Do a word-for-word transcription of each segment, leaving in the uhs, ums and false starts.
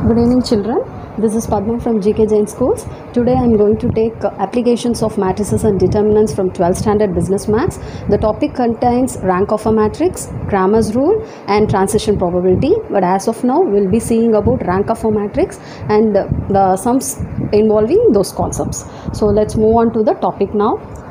Good evening children, this is Padma from G K Jain Schools. Today I am going to take uh, applications of matrices and determinants from twelfth standard business maths. The topic contains rank of a matrix, Cramer's rule and transition probability, but as of now we will be seeing about rank of a matrix and uh, the sums involving those concepts. So let's move on to the topic now.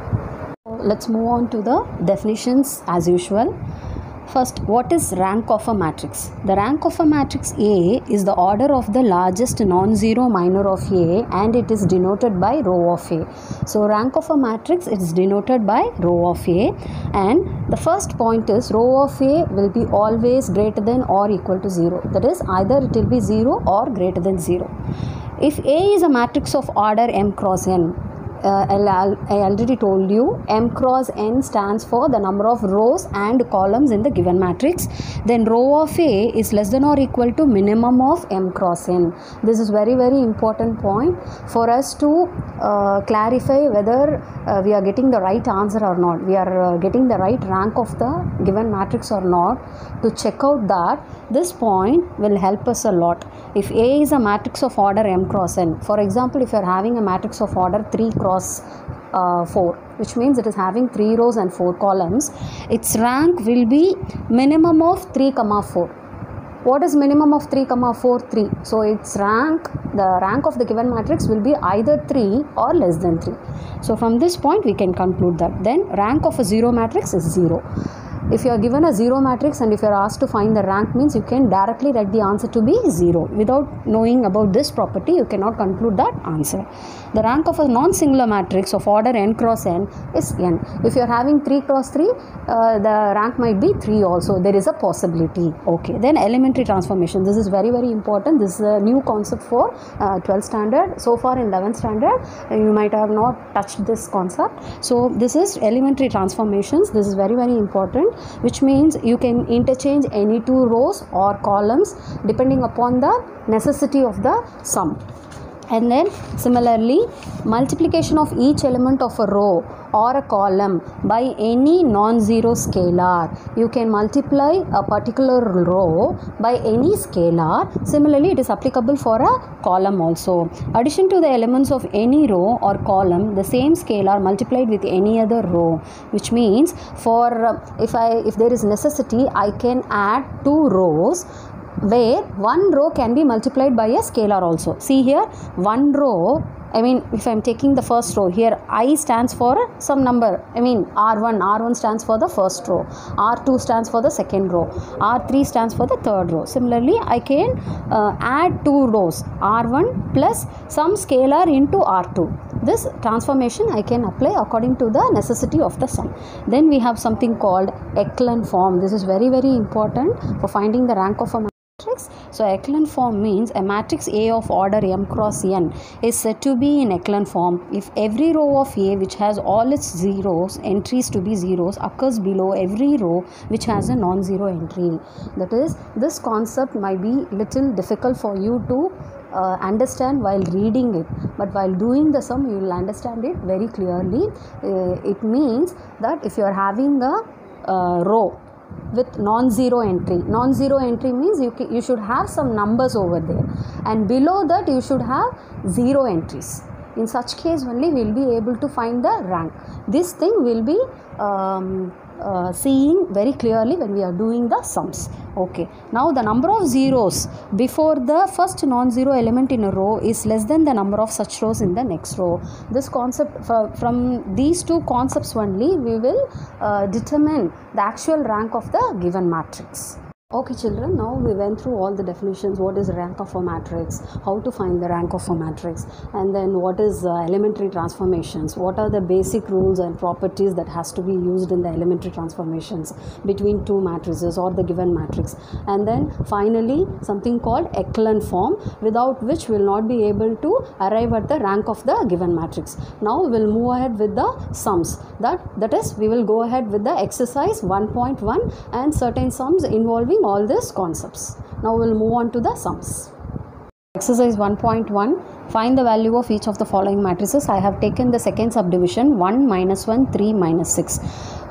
Let's move on to the definitions as usual. First, what is rank of a matrix? The rank of a matrix A is the order of the largest non-zero minor of A and it is denoted by row of A. So, rank of a matrix is denoted by row of A, and the first point is row of A will be always greater than or equal to zero. That is, either it will be zero or greater than zero. If A is a matrix of order M cross N, Uh, I already told you M cross N stands for the number of rows and columns in the given matrix. Then row of A is less than or equal to minimum of M cross N. This is very very important point for us to uh, clarify whether uh, we are getting the right answer or not. We are uh, getting the right rank of the given matrix or not. To check out that, this point will help us a lot. If A is a matrix of order M cross N, for example, if you are having a matrix of order three cross Uh, four, which means it is having three rows and four columns, its rank will be minimum of three comma four. What is minimum of three comma four? three. So its rank, the rank of the given matrix will be either three or less than three. So from this point we can conclude that then rank of a zero matrix is zero. If you are given a zero matrix and if you are asked to find the rank, means you can directly write the answer to be zero. Without knowing about this property, you cannot conclude that answer. The rank of a non-singular matrix of order n cross n is n. If you are having three cross three, uh, the rank might be three also. There is a possibility. Okay. Then elementary transformation. This is very very important. This is a new concept for uh, twelfth standard. So far in eleventh standard, uh, you might have not touched this concept. So this is elementary transformations. This is very very important, which means you can interchange any two rows or columns depending upon the necessity of the sum. And then similarly, multiplication of each element of a row or a column by any non-zero scalar. You can multiply a particular row by any scalar. Similarly, it is applicable for a column also. Addition to the elements of any row or column, the same scalar multiplied with any other row, which means for uh, if I if there is necessity, I can add two rows where one row can be multiplied by a scalar also. See here, one row, I mean if I am taking the first row, here I stands for some number, I mean R one, R one stands for the first row, R two stands for the second row, R three stands for the third row. Similarly, I can uh, add two rows, R one plus some scalar into R two. This transformation I can apply according to the necessity of the sum. Then we have something called echelon form. This is very very important for finding the rank of a matrix. So echelon form means a matrix A of order M cross N is said to be in echelon form if every row of A which has all its zeros, entries to be zeros, occurs below every row which has a non-zero entry. That is, this concept might be little difficult for you to uh, understand while reading it, but while doing the sum you will understand it very clearly. Uh, it means that if you are having a uh, row with non-zero entry, non-zero entry means you, you should have some numbers over there, and below that you should have zero entries. In such case only we will be able to find the rank. This thing will be um, uh, seeing very clearly when we are doing the sums. Okay, now the number of zeros before the first non-zero element in a row is less than the number of such rows in the next row. This concept, from these two concepts only, we will uh, determine the actual rank of the given matrix. Okay children, now we went through all the definitions. What is rank of a matrix, how to find the rank of a matrix, and then what is uh, elementary transformations, what are the basic rules and properties that has to be used in the elementary transformations between two matrices or the given matrix, and then finally something called echelon form, without which we will not be able to arrive at the rank of the given matrix. Now we will move ahead with the sums. That, that is, we will go ahead with the exercise one point one and certain sums involving all these concepts. Now we will move on to the sums. Exercise one point one. Find the value of each of the following matrices. I have taken the second subdivision, one, minus one, three, minus six.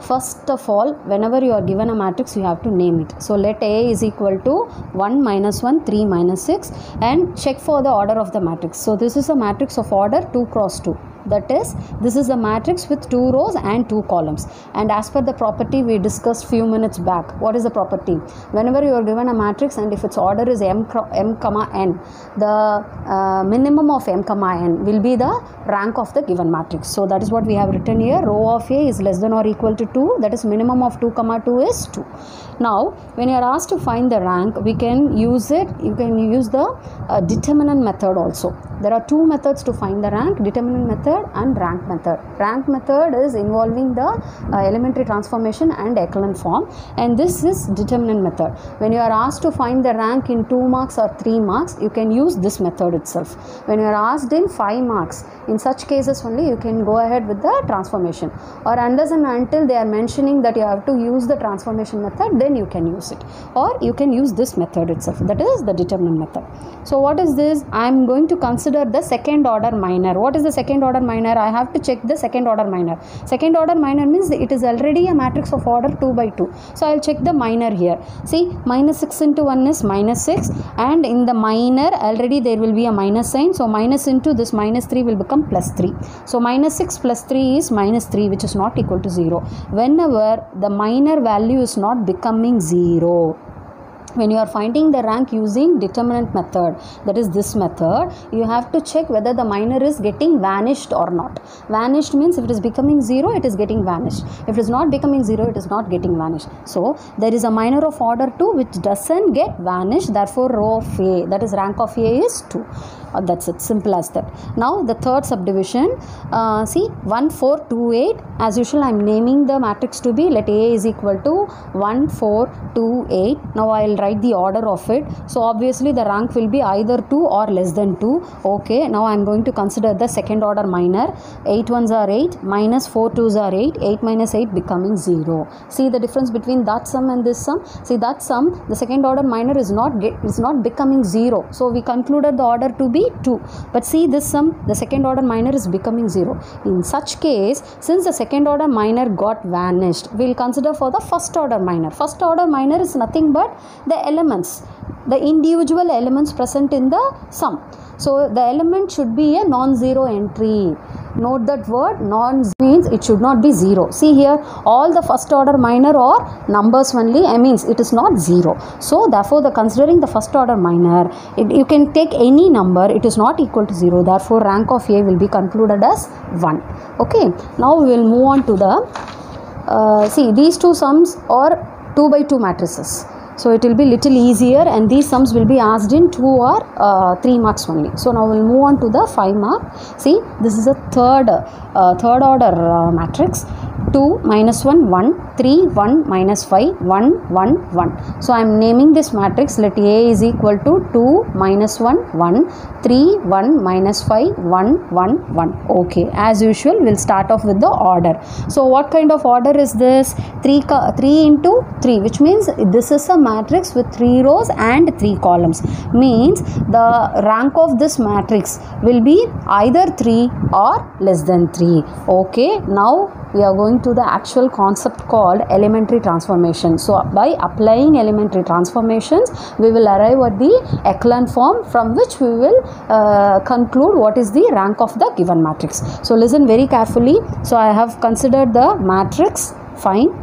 First of all, whenever you are given a matrix, you have to name it. So let A is equal to one minus one, three minus six, and check for the order of the matrix. So this is a matrix of order two cross two. That is, this is a matrix with two rows and two columns. And as per the property we discussed few minutes back, what is the property? Whenever you are given a matrix and if its order is m, m comma n, the uh, minimum of m comma n will be the rank of the given matrix. So that is what we have written here. Row of A is less than or equal to two. That is, minimum of two comma two is two. Now when you are asked to find the rank, we can use it. You can use the uh, determinant method also. There are two methods to find the rank: determinant method and rank method. Rank method is involving the uh, elementary transformation and echelon form, and this is determinant method. When you are asked to find the rank in two marks or three marks, you can use this method itself. When you are asked in five marks, in such cases only you can go ahead with the transformation, or unless and until they are mentioning that you have to use the transformation method, then you can use it, or you can use this method itself, that is the determinant method. So what is this? I am going to consider the second order minor. What is the second order minor? I have to check the second order minor. Second order minor means it is already a matrix of order two by two. So I will check the minor here. See, minus six into one is minus six, and in the minor already there will be a minus sign. So minus into this minus three will become plus three. So minus six plus three is minus three, which is not equal to zero. Whenever the minor value is not becoming zero, when you are finding the rank using determinant method, that is this method, you have to check whether the minor is getting vanished or not. Vanished means if it is becoming zero, it is getting vanished. If it is not becoming zero, it is not getting vanished. So there is a minor of order two which doesn't get vanished. Therefore row of A, that is rank of A, is two. Uh, that's it, simple as that. Now the third subdivision, uh, see, one four two eight. As usual, I am naming the matrix to be, let A is equal to one four two eight. Now I will write the order of it. So obviously the rank will be either two or less than two. Okay, now I am going to consider the second order minor. eight ones are eight, minus four twos are eight, eight minus eight becoming zero. See the difference between that sum and this sum? See, that sum, the second order minor is not get, is not becoming zero. So we concluded the order to be two. But see this sum, the second order minor is becoming zero. In such case, since the second order minor got vanished, we will consider for the first order minor. First order minor is nothing but the elements, the individual elements present in the sum. So the element should be a non-zero entry. Note that word, non means it should not be zero. See here, all the first order minor are numbers only. I means it is not zero. So therefore the considering the first order minor, it, you can take any number, it is not equal to zero. Therefore rank of A will be concluded as one. Okay, now we will move on to the uh, see, these two sums are two by two matrices. So it will be little easier, and these sums will be asked in two or uh, three marks only. So now we will move on to the five mark. See, this is a third uh, third order uh, matrix. two minus one, one, three, one minus five, one, one, one. So I am naming this matrix. Let A is equal to two minus one, one, three, one minus five, one, one, one. Okay, as usual we will start off with the order. So what kind of order is this? three, three into three, which means this is a matrix with three rows and three columns. Means the rank of this matrix will be either three or less than three. Okay, now we are going to the actual concept called elementary transformation. So by applying elementary transformations, we will arrive at the echelon form, from which we will uh, conclude what is the rank of the given matrix. So listen very carefully. So I have considered the matrix. Fine.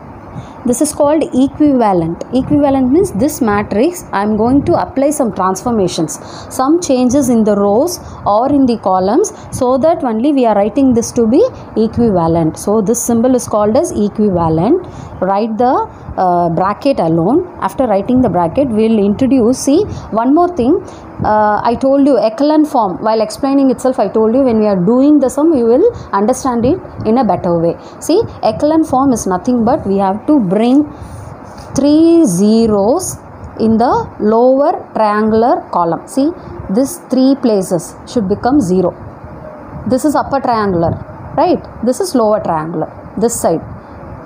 This is called equivalent. Equivalent means this matrix, I am going to apply some transformations, some changes in the rows or in the columns, so that only we are writing this to be equivalent. So this symbol is called as equivalent. Write the uh, bracket alone. After writing the bracket, we will introduce, see, one more thing. Uh, I told you echelon form. While explaining itself, I told you when we are doing the sum, you will understand it in a better way. See, echelon form is nothing but we have to bring three zeros in the lower triangular column. See, these three places should become zero. This is upper triangular, right? This is lower triangular, this side.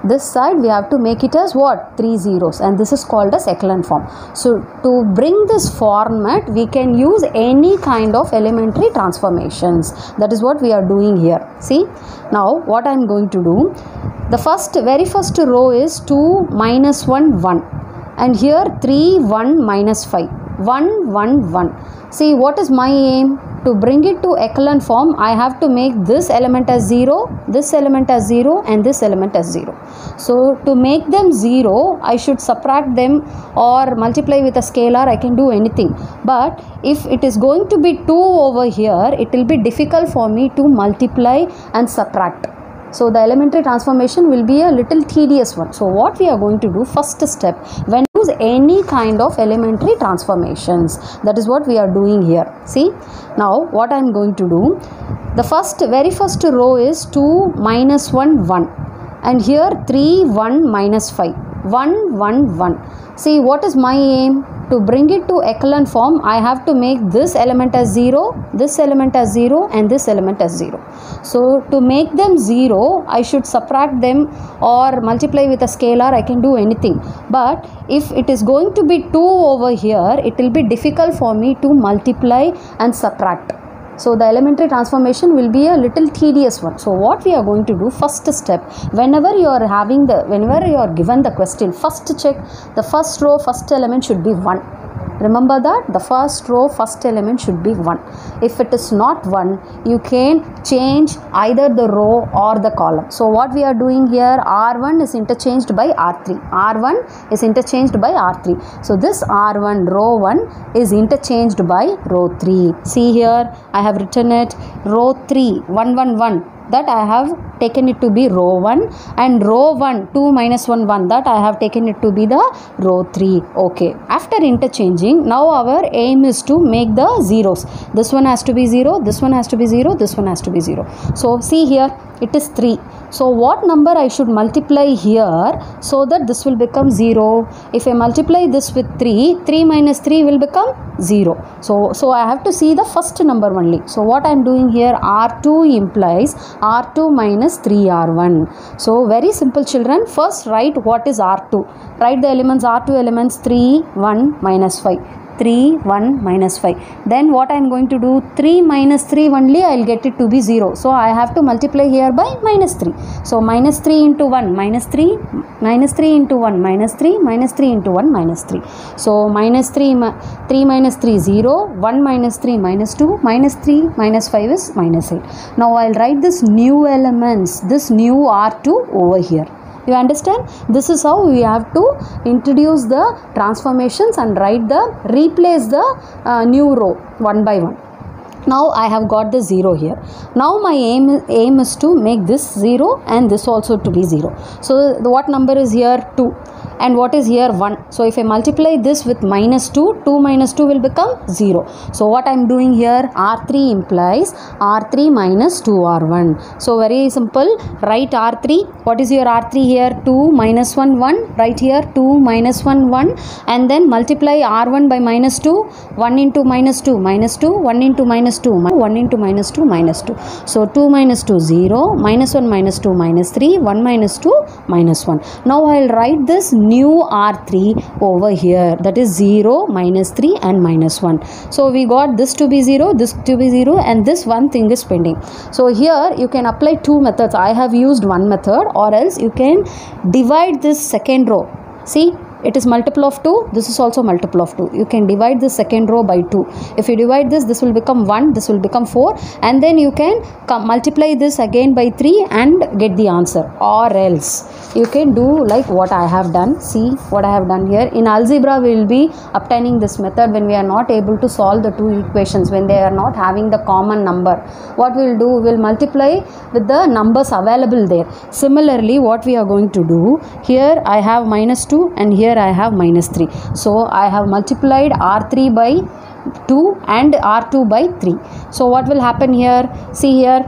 this side we have to make it as what? Three zeros, and this is called as echelon form. So to bring this format, we can use any kind of elementary transformations. That is what we are doing here. See, now what I am going to do, the first very first row is two minus one one, and here three one minus five, one one one. See, what is my aim? To bring it to echelon form, I have to make this element as zero, this element as zero, and this element as zero. So to make them zero, I should subtract them or multiply with a scalar. I can do anything. But if it is going to be two over here, it will be difficult for me to multiply and subtract. So the elementary transformation will be a little tedious one. So what we are going to do, first step, when use any kind of elementary transformations. That is what we are doing here. See, now what I am going to do, the first very first row is two minus one one, and here three one minus five, one one one. See, what is my aim? To bring it to echelon form, I have to make this element as zero, this element as zero, and this element as zero. So to make them zero, I should subtract them or multiply with a scalar. I can do anything. But if it is going to be two over here, it will be difficult for me to multiply and subtract. So the elementary transformation will be a little tedious one. So what we are going to do, first step, whenever you are having the, whenever you are given the question, first check the first row, first element should be one. Remember that the first row, first element should be one. If it is not one, you can change either the row or the column. So what we are doing here, R one is interchanged by R three. R one is interchanged by R three. So this R one, row one, is interchanged by row three. See here, I have written it, row three, one one one. That I have taken it to be row one, and row one, two minus one one, that I have taken it to be the row three. Okay, after interchanging, now our aim is to make the zeros. This one has to be zero, this one has to be zero, this one has to be zero. So see here, it is three. So what number I should multiply here so that this will become zero? If I multiply this with three, three minus three will become zero. So, so I have to see the first number only. So what I am doing here, R two implies R two minus three R one. So very simple, children. First write what is R two. Write the elements, R two elements, three, one, minus five. three, one, minus five. Then what I am going to do, three minus three only, I will get it to be zero. So I have to multiply here by minus three. So minus three into one, minus three, minus three into one, minus three, minus three into one, minus three. So minus three, three minus three, zero, one minus three, minus two, minus three, minus five is minus eight. Now I will write this new elements, this new R two over here. You understand? This is how we have to introduce the transformations and write the, replace the uh, new row one by one. Now I have got the zero here. Now my aim, aim is to make this zero and this also to be zero. So the, what number is here? two. And what is here? one. So if I multiply this with minus two, two minus two will become zero. So what I am doing here, R three implies R three minus two R one. So very simple, write R three. What is your R three here? two minus one, one. Right here, two minus one, one. And then multiply R one by minus two. one into minus two, minus two. one into minus two, one into minus two, minus two. So two minus two, zero. minus one minus two, minus three. one minus two, minus one. Now I will write this new R three over here, that is zero, minus three and minus one. So we got this to be zero, this to be zero, and this one thing is pending. So here you can apply two methods. I have used one method, or else you can divide this second row. See, it is multiple of two, this is also multiple of two. You can divide the second row by two. If you divide this, this will become one, this will become four, and then you can come multiply this again by three and get the answer. Or else you can do like what I have done. See what I have done here. In algebra we will be obtaining this method when we are not able to solve the two equations, when they are not having the common number. What we will do, we will multiply with the numbers available there. Similarly, what we are going to do, here I have minus two and here I have minus three. So I have multiplied R three by two and R two by three. So what will happen here? See here,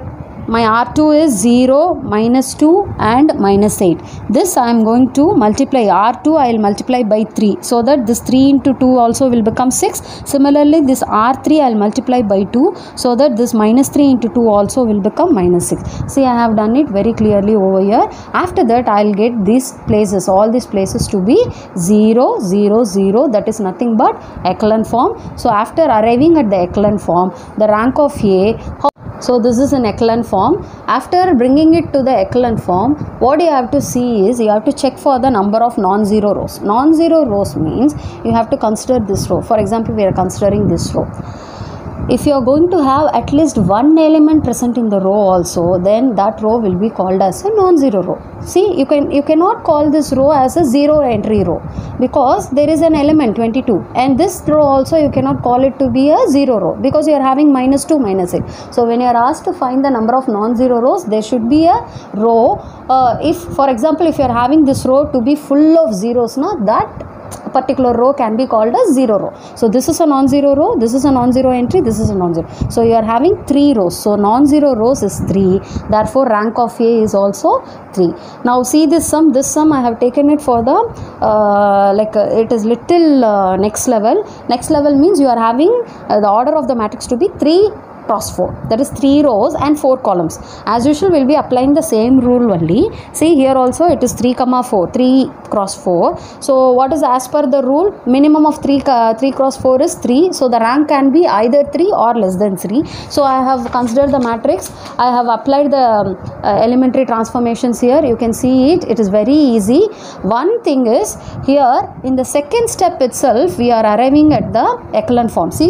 my R two is zero, minus two and minus eight. This I am going to multiply. R two I will multiply by three, so that this three into two also will become six. Similarly, this R three I will multiply by two, so that this minus three into two also will become minus six. See, I have done it very clearly over here. After that, I will get these places, all these places to be zero, zero, zero. That is nothing but echelon form. So after arriving at the echelon form, the rank of A, so this is an echelon form. After bringing it to the echelon form, what you have to see is you have to check for the number of non-zero rows. Non-zero rows means you have to consider this row. For example, we are considering this row. If you are going to have at least one element present in the row also, then that row will be called as a non-zero row. See, you can you cannot call this row as a zero entry row, because there is an element twenty-two, and this row also you cannot call it to be a zero row, because you are having minus two, minus eight. So when you are asked to find the number of non-zero rows, there should be a row. Uh, if for example, if you are having this row to be full of zeros, now that particular row can be called a zero row. So this is a non-zero row, this is a non-zero entry, this is a non-zero. So you are having three rows. So non-zero rows is three. Therefore, rank of A is also three. Now see this sum. This sum I have taken it for the uh, like uh, it is little uh, next level. Next level means you are having uh, the order of the matrix to be three cross four, that is three rows and four columns. As usual, we will be applying the same rule only. See, here also it is three comma four, three cross four. So what is as per the rule? Minimum of three uh, three cross four is three. So the rank can be either three or less than three. So I have considered the matrix. I have applied the um, uh, elementary transformations here. You can see it. It is very easy. One thing is, here in the second step itself, we are arriving at the echelon form. See,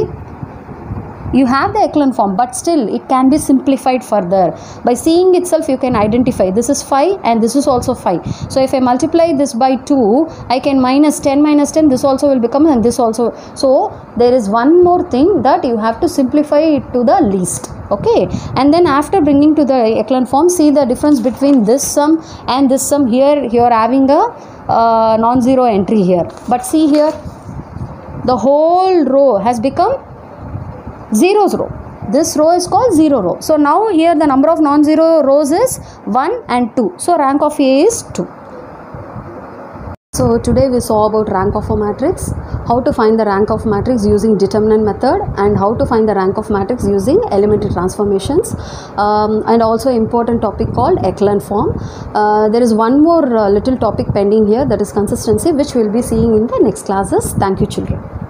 you have the echelon form, but still it can be simplified further. By seeing itself, you can identify this is five and this is also five. So if I multiply this by two, I can minus ten minus ten, this also will become, and this also. So there is one more thing, that you have to simplify it to the least. Okay, and then after bringing to the echelon form, see the difference between this sum and this sum. Here you are having a uh, non-zero entry here, but see here, the whole row has become zeros row. This row is called zero row. So now here the number of non-zero rows is one and two. So rank of A is two. So today we saw about rank of a matrix, how to find the rank of matrix using determinant method, and how to find the rank of matrix using elementary transformations, um, and also important topic called echelon form. Uh, there is one more uh, little topic pending here, that is consistency, which we will be seeing in the next classes. Thank you, children.